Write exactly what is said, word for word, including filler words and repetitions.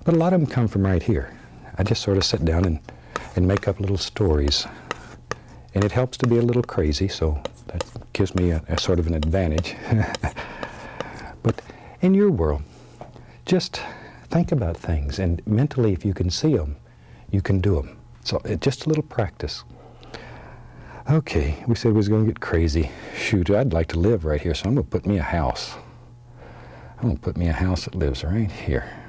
But a lot of them come from right here. I just sort of sit down and, and make up little stories. And it helps to be a little crazy, so that gives me a, a sort of an advantage. But in your world, just think about things, and mentally, if you can see them, you can do them. So it, just a little practice. Okay, we said we was going to get crazy. Shoot, I'd like to live right here, so I'm going to put me a house. I'm going to put me a house that lives right here.